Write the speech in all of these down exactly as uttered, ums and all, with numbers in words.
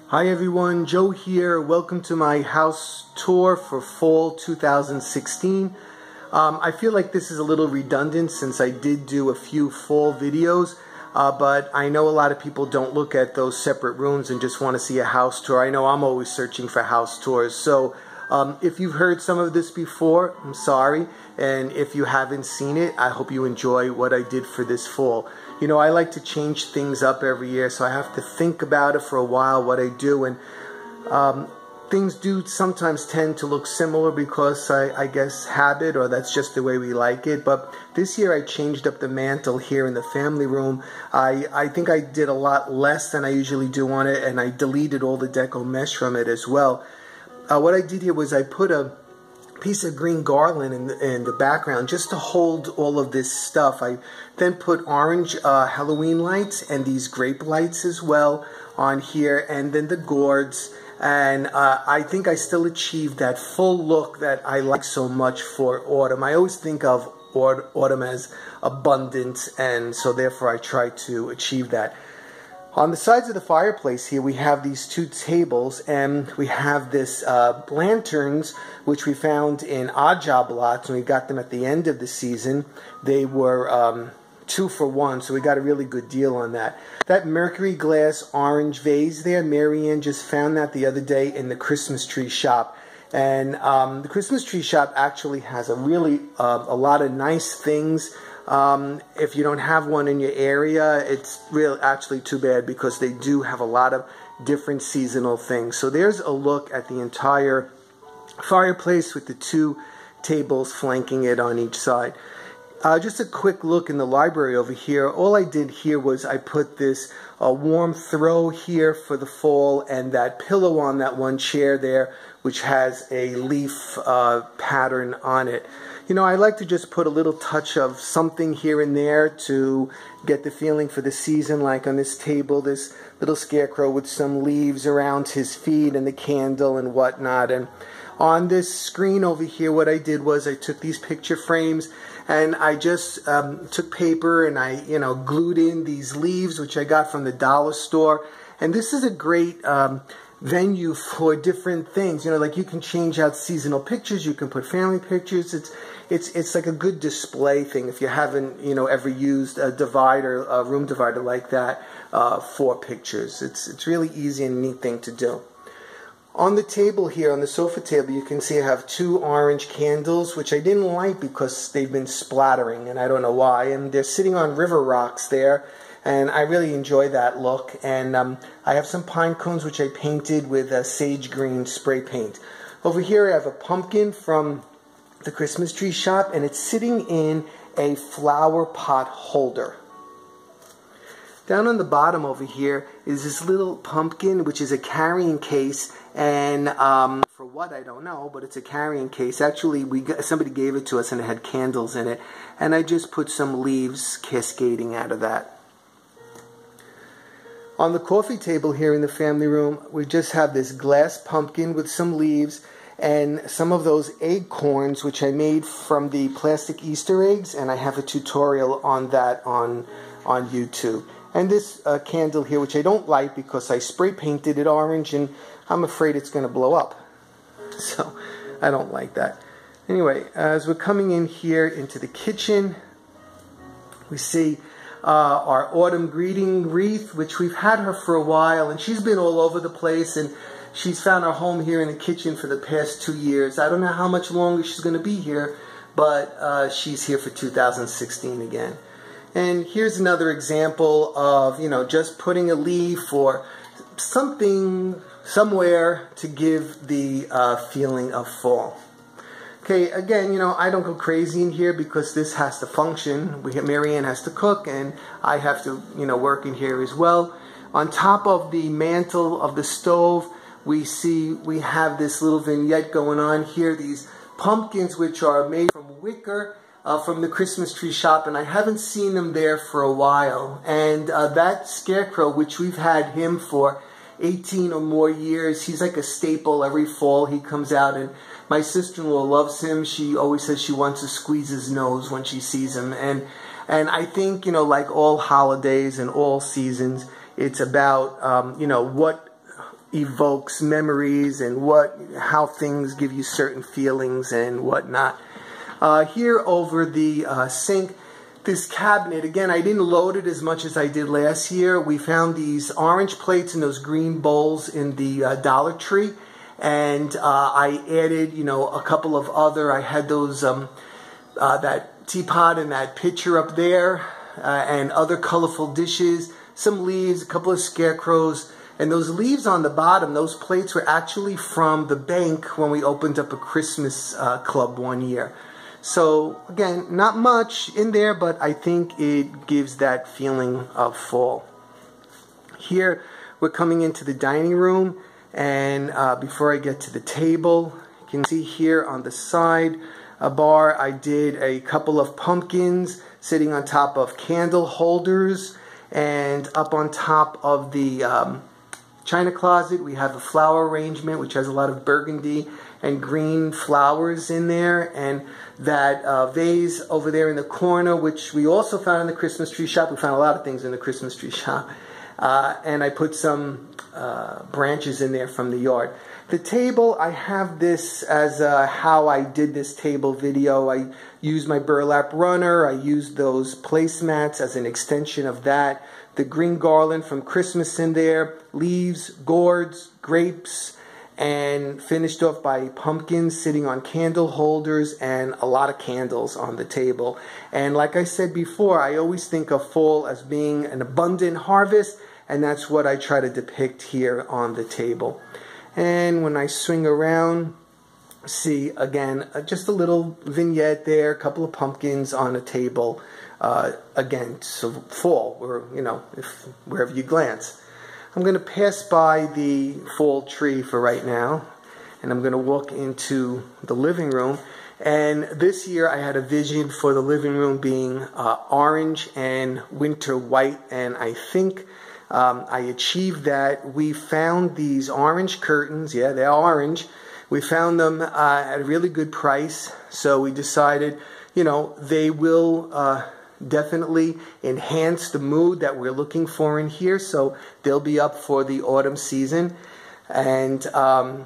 Hi everyone, Joe here. Welcome to my house tour for fall two thousand sixteen. Um, I feel like this is a little redundant since I did do a few fall videos, uh, but I know a lot of people don't look at those separate rooms and just want to see a house tour. I know I'm always searching for house tours, so um, if you've heard some of this before, I'm sorry, and if you haven't seen it, I hope you enjoy what I did for this fall. You know, I like to change things up every year, so I have to think about it for a while, what I do, and um, things do sometimes tend to look similar because I, I guess habit, or that's just the way we like it. But this year I changed up the mantle here in the family room. I, I think I did a lot less than I usually do on it, and I deleted all the deco mesh from it as well. Uh, what I did here was I put a piece of green garland in the, in the background just to hold all of this stuff. I then put orange uh, Halloween lights and these grape lights as well on here, and then the gourds, and uh, I think I still achieved that full look that I like so much for autumn. I always think of autumn as abundant, and so therefore I try to achieve that. On the sides of the fireplace here, we have these two tables, and we have this uh, lanterns, which we found in odd job lots, and we got them at the end of the season. They were um, two for one, so we got a really good deal on that. That mercury glass orange vase there, Marianne just found that the other day in the Christmas tree shop. And um, the Christmas tree shop actually has a really uh, a lot of nice things. Um, if you don't have one in your area, it's really actually too bad, because they do have a lot of different seasonal things. So there's a look at the entire fireplace with the two tables flanking it on each side. Uh, just a quick look in the library over here. All I did here was I put this uh, warm throw here for the fall, and that pillow on that one chair there, which has a leaf uh, pattern on it. You know, I like to just put a little touch of something here and there to get the feeling for the season. Like on this table, this little scarecrow with some leaves around his feet and the candle and whatnot. And on this screen over here, what I did was I took these picture frames and I just um, took paper and I, you know, glued in these leaves, which I got from the dollar store. And this is a great um, venue for different things. You know, like you can change out seasonal pictures, you can put family pictures. It's it's it's like a good display thing if you haven't, you know, ever used a divider, a room divider like that uh, for pictures. It's it's really easy and neat thing to do. On the table here, on the sofa table, you can see I have two orange candles, which I didn't like because they've been splattering, and I don't know why. And they're sitting on river rocks there, and I really enjoy that look. And um, I have some pine cones, which I painted with a sage green spray paint. Over here, I have a pumpkin from the Christmas tree shop, and it's sitting in a flower pot holder. Down on the bottom over here is this little pumpkin, which is a carrying case, and um, for what, I don't know, but it's a carrying case. Actually, we got, somebody gave it to us and it had candles in it, and I just put some leaves cascading out of that. On the coffee table here in the family room, we just have this glass pumpkin with some leaves and some of those Eggcorns, which I made from the plastic Easter eggs, and I have a tutorial on that on, on YouTube. And this uh, candle here, which I don't like because I spray painted it orange, and I'm afraid it's going to blow up. So I don't like that. Anyway, as we're coming in here into the kitchen, we see uh, our autumn greeting wreath, which we've had her for a while, and she's been all over the place, and she's found her home here in the kitchen for the past two years. I don't know how much longer she's going to be here, but uh, she's here for two thousand sixteen again. And here's another example of, you know, just putting a leaf or something somewhere to give the uh, feeling of fall. Okay, again, you know, I don't go crazy in here because this has to function. We have, Marianne has to cook, and I have to, you know, work in here as well. On top of the mantle of the stove, we see we have this little vignette going on here. These pumpkins, which are made from wicker, Uh, from the Christmas tree shop, and I haven't seen them there for a while. And uh, that scarecrow, which we've had him for eighteen or more years, he's like a staple. Every fall he comes out, and my sister-in-law loves him. She always says she wants to squeeze his nose when she sees him. And and I think, you know, like all holidays and all seasons, it's about um, you know, what evokes memories and what how things give you certain feelings and whatnot. Uh, here over the uh, sink, this cabinet, again, I didn't load it as much as I did last year. We found these orange plates and those green bowls in the uh, Dollar Tree, and uh, I added, you know, a couple of other, I had those, um, uh, that teapot and that pitcher up there, uh, and other colorful dishes, some leaves, a couple of scarecrows, and those leaves on the bottom, those plates were actually from the bank when we opened up a Christmas uh, club one year. So again, not much in there, but I think it gives that feeling of fall. Here, we're coming into the dining room, and uh, before I get to the table, you can see here on the side a bar, I did a couple of pumpkins sitting on top of candle holders, and up on top of the um, china closet, we have a flower arrangement which has a lot of burgundy and green flowers in there, and that uh, vase over there in the corner, which we also found in the Christmas tree shop. We found a lot of things in the Christmas tree shop. Uh, and I put some uh, branches in there from the yard. The table, I have this as uh, how I did this table video. I used my burlap runner. I used those placemats as an extension of that. The green garland from Christmas in there, leaves, gourds, grapes, and finished off by pumpkins sitting on candle holders and a lot of candles on the table. And like I said before, I always think of fall as being an abundant harvest, and that's what I try to depict here on the table. And when I swing around, see again, just a little vignette there, a couple of pumpkins on a table. Uh, again, so fall, or you know, if wherever you glance. I'm going to pass by the fall tree for right now, and I'm going to walk into the living room. And this year I had a vision for the living room being uh, orange and winter white, and I think um, I achieved that. We found these orange curtains. Yeah, they're orange. We found them uh, at a really good price, so we decided, you know, they will uh, definitely enhance the mood that we're looking for in here, so they'll be up for the autumn season. And um,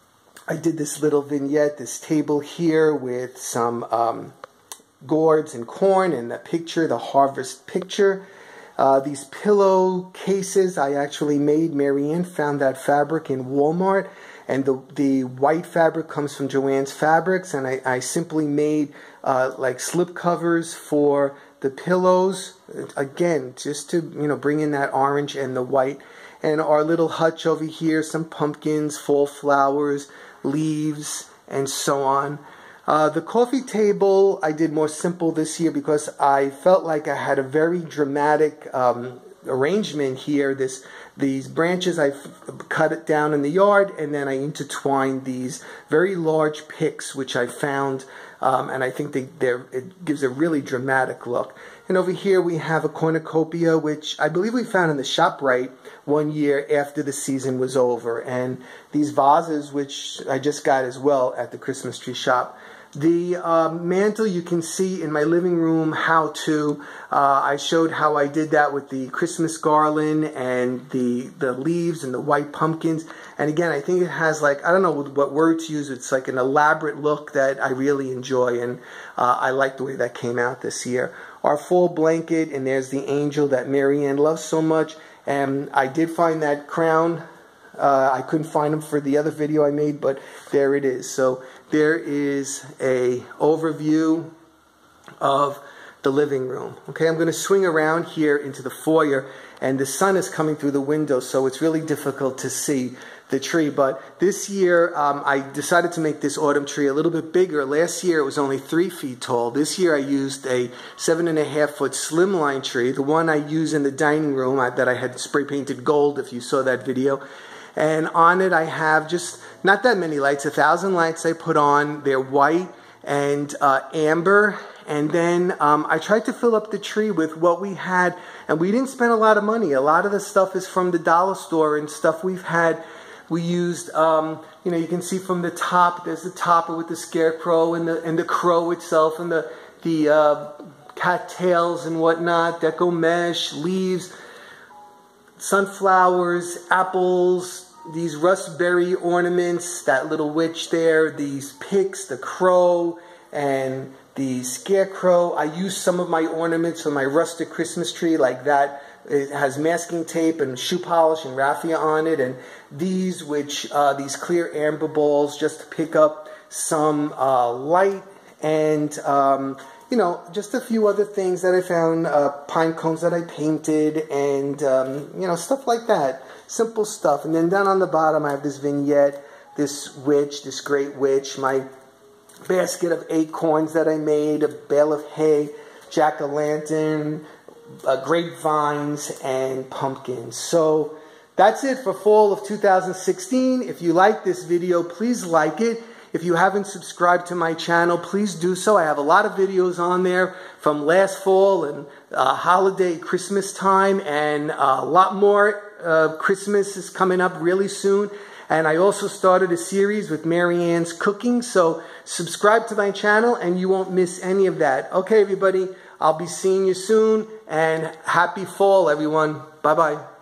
I did this little vignette, this table here with some um, gourds and corn, and the picture, the harvest picture. Uh, these pillow cases I actually made. Marianne found that fabric in Walmart, and the, the white fabric comes from Joann's Fabrics, and I, I simply made uh, like slip covers for the pillows, again, just to, you know, bring in that orange and the white. And our little hutch over here, some pumpkins, fall flowers, leaves, and so on. Uh, the coffee table I did more simple this year because I felt like I had a very dramatic um, arrangement here. This, these branches, I cut it down in the yard, and then I intertwined these very large picks, which I found, um, and I think they, they're, it gives a really dramatic look. And over here we have a cornucopia, which I believe we found in the ShopRite one year after the season was over. And these vases, which I just got as well at the Christmas tree shop. The uh, mantle, you can see in my living room how to, uh, I showed how I did that with the Christmas garland and the, the leaves and the white pumpkins. And again, I think it has, like, I don't know what word to use, it's like an elaborate look that I really enjoy, and uh, I like the way that came out this year. Our fall blanket, and there's the angel that Marianne loves so much, and I did find that crown. Uh, I couldn't find them for the other video I made, but there it is. So there is a overview of the living room. Okay, I'm going to swing around here into the foyer, and the sun is coming through the window, so it's really difficult to see the tree. But this year, um, I decided to make this autumn tree a little bit bigger. Last year, it was only three feet tall. This year, I used a seven and a half foot slimline tree, the one I use in the dining room I, that I had spray painted gold, if you saw that video. And on it, I have just not that many lights, a thousand lights I put on. They're white and uh, amber. And then um, I tried to fill up the tree with what we had, and we didn't spend a lot of money. A lot of the stuff is from the dollar store and stuff we've had. We used, um, you know, you can see from the top, there's the topper with the scarecrow and the and the crow itself and the the uh, cattails and whatnot, deco mesh, leaves, sunflowers, apples, these raspberry ornaments, that little witch there, these picks, the crow, and the scarecrow. I used some of my ornaments for my rustic Christmas tree like that. It has masking tape and shoe polish and raffia on it. And these, which uh, these clear amber balls, just to pick up some uh, light. And, um, you know, just a few other things that I found. Uh, pine cones that I painted and, um, you know, stuff like that. Simple stuff. And then down on the bottom I have this vignette, this witch, this great witch, my basket of acorns that I made, a bale of hay, jack-o'-lantern, uh, grapevines, and pumpkins. So that's it for fall of two thousand sixteen. If you like this video, please like it. If you haven't subscribed to my channel, please do so. I have a lot of videos on there from last fall and uh, holiday Christmas time, and uh, a lot more. Uh, Christmas is coming up really soon. And I also started a series with Mary Ann's Cooking. So subscribe to my channel and you won't miss any of that. Okay, everybody, I'll be seeing you soon. And happy fall, everyone. Bye-bye.